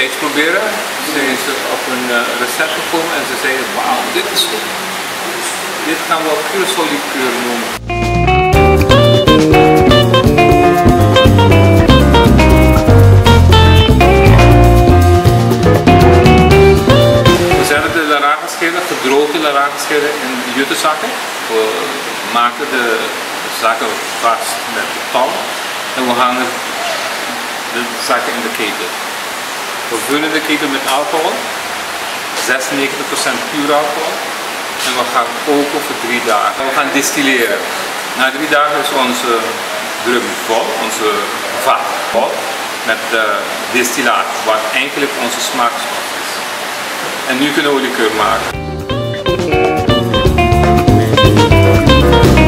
destijds proberen. Zijn ze op een recept gekomen en ze zeiden, wauw, dit is goed. Dit gaan we op Curaçao liqueur noemen. We zetten de laragenschillen, gedroogde laragenschillen in juttezakken. We maken de zakken vast met de touw en we hangen de zakken in de ketel. We vullen de ketel met alcohol, 96% puur alcohol, en we gaan koken voor 3 dagen. We gaan distilleren. Na 3 dagen is onze drum vol, onze vat vol met distillaat, wat eigenlijk onze smaakstof is. En nu kunnen we liqueur maken.